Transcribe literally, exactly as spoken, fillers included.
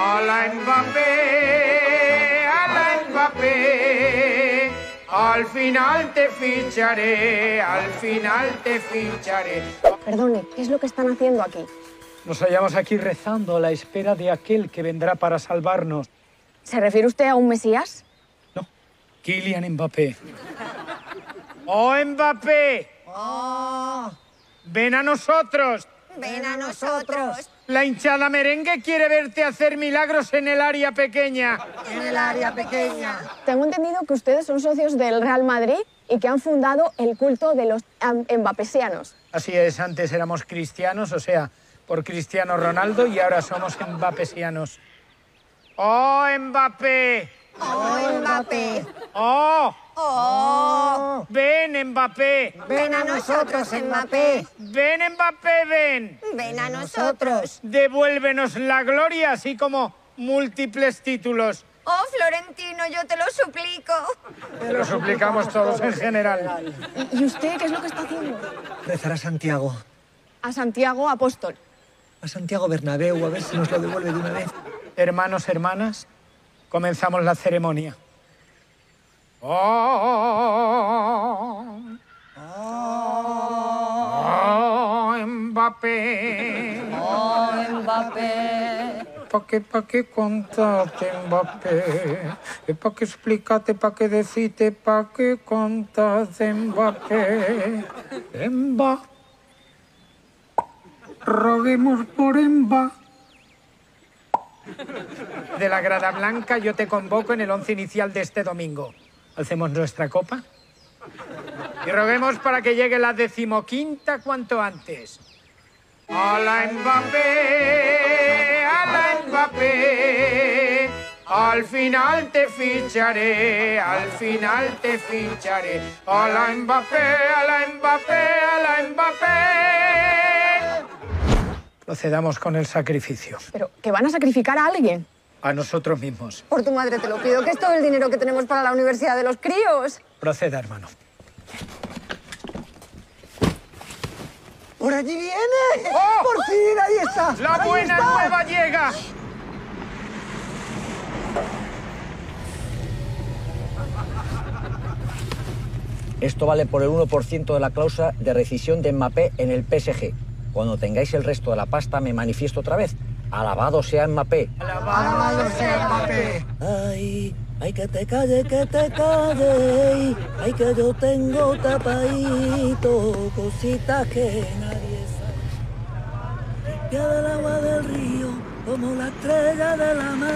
¡Hala Mbappé! ¡Hala Mbappé! Al final te ficharé, al final te ficharé. Perdone, ¿qué es lo que están haciendo aquí? Nos hallamos aquí rezando a la espera de aquel que vendrá para salvarnos. ¿Se refiere usted a un Mesías? No, Kylian Mbappé. ¡Oh, Mbappé! ¡Oh! ¡Ven a nosotros! ¡Ven a nosotros! La hinchada merengue quiere verte hacer milagros en el área pequeña. En el área pequeña. Tengo entendido que ustedes son socios del Real Madrid y que han fundado el culto de los embapesianos. Así es, antes éramos cristianos, o sea, por Cristiano Ronaldo, y ahora somos embapesianos. ¡Oh, Mbappé! ¡Oh, Mbappé! ¡Oh! ¡Oh! ¡Ven, Mbappé! ¡Ven a nosotros, Mbappé! ¡Ven, Mbappé, ven! ¡Ven a nosotros! Devuélvenos la gloria, así como múltiples títulos. ¡Oh, Florentino, yo te lo suplico! Te lo suplicamos todos en general. ¿Y usted qué es lo que está haciendo? Rezar a Santiago. A Santiago Apóstol. A Santiago Bernabéu, a ver si nos lo devuelve de una vez. Hermanos, hermanas, comenzamos la ceremonia. ¡Oh! ¡Oh, Mbappé! ¡Oh, Mbappé! ¿Pa' qué, pa' qué contarte, Mbappé? ¿Pa' qué explicarte, pa' qué decirte, pa' qué contarte, Mbappé? Mbappé. Roguemos por Mbappé. De la grada blanca yo te convoco en el once inicial de este domingo. Hacemos nuestra copa y roguemos para que llegue la decimoquinta cuanto antes. ¡Hala Mbappé! ¡Hala Mbappé! Al final te ficharé, al final te ficharé. ¡Hala Mbappé! ¡Hala Mbappé! ¡Hala Mbappé! Procedamos con el sacrificio. ¿Pero que van a sacrificar a alguien? A nosotros mismos. Por tu madre te lo pido, que es todo el dinero que tenemos para la universidad de los críos. Proceda, hermano. ¡Por allí viene! ¡Oh! ¡Por fin! ¡Ahí está! ¡La ¡Ahí buena está! nueva llega! Esto vale por el uno por ciento de la cláusula de rescisión de Mbappé en el P S G. Cuando tengáis el resto de la pasta, me manifiesto otra vez. ¡Alabado sea Mbappé! ¡Alabado sea Mbappé! Ay, ay, que te calle, que te calle. Ay, que yo tengo tapadito cositas que nadie sabe. Limpia del agua del río, como la estrella de la mar.